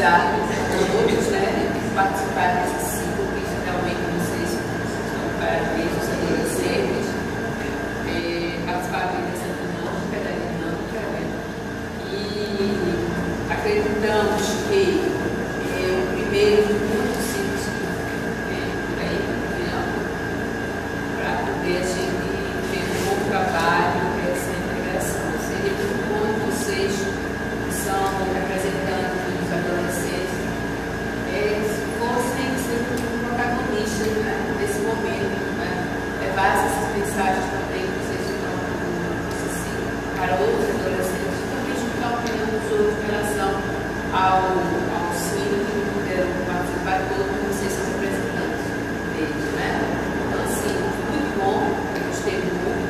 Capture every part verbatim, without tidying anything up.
parabenizar todos, né, que participaram desse ciclo, que realmente vocês estão de parabéns, os adolescentes, é, participaram dessa dinâmica, da dinâmica, né, e acreditamos que é, o primeiro de muitos ciclos é, por aí, para poder a gente ter um bom trabalho, essa integração. Seria muito bom vocês que são representantes dos adolescentes, eles fossem ser protagonistas, né, desse momento, né, levar essas mensagens também que vocês estão para outros adolescentes, também juntar a opinião dos outros em relação ao, ao ensino que não puderam participar todos, porque vocês são representantes deles, né? Então, assim, muito bom, eu gostei muito.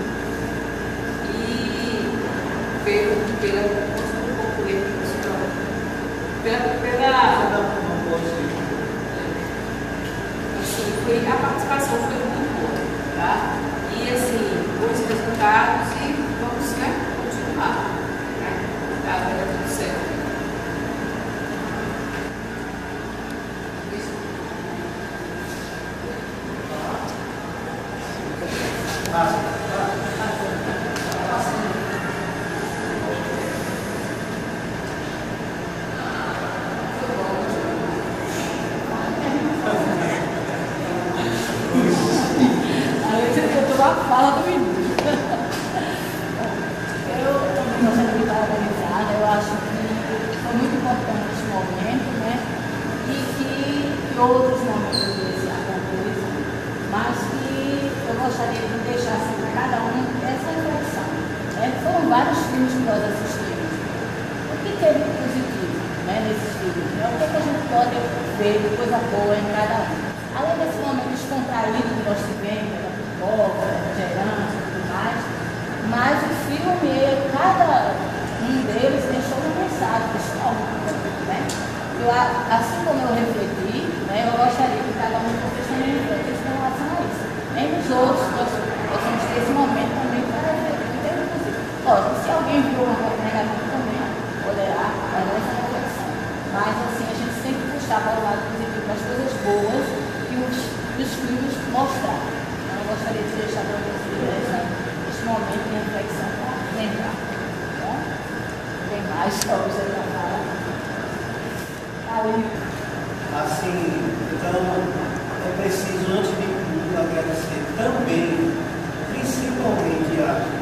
E pelo, pela, posso concluir pela, pela, assim, foi, a participação foi muito boa, tá? E assim, bons resultados e vamos, né, continuar, né? Tá, vai dar tudo certo. Fala do menino. Eu também gostaria de parabenizar, eu acho que foi muito importante esse momento, né? E que em outros momentos desse aconteça, mas que eu gostaria de deixar assim, para cada um essa reflexão. Né? Foram vários filmes que nós assistimos. O que teve de positivo, né, nesses filmes? Né? O que, é que a gente pode ver de coisa boa em cada um? Além desse momento descontraído que nós tivemos, gerando e tudo mais, mas o filme, cada um deles deixou uma mensagem, deixou algo, né? Eu, assim como eu refleti, né, eu gostaria que cada um de vocês também refletisse em relação a isso. Nem os outros, nós possamos ter esse momento também para refletir, não tem inclusive. Lógico, se alguém viu uma coisa negativa também, poderá fazer essa reflexão. Mas assim, a gente sempre puxar para o lado positivo, as coisas boas que os, os filmes mostraram. Eu gostaria de deixar para vocês esse momento de reflexão para lembrar. Tá bom? Tem mais para você falar. Ali. Assim, então, é preciso, antes de tudo, agradecer também, principalmente a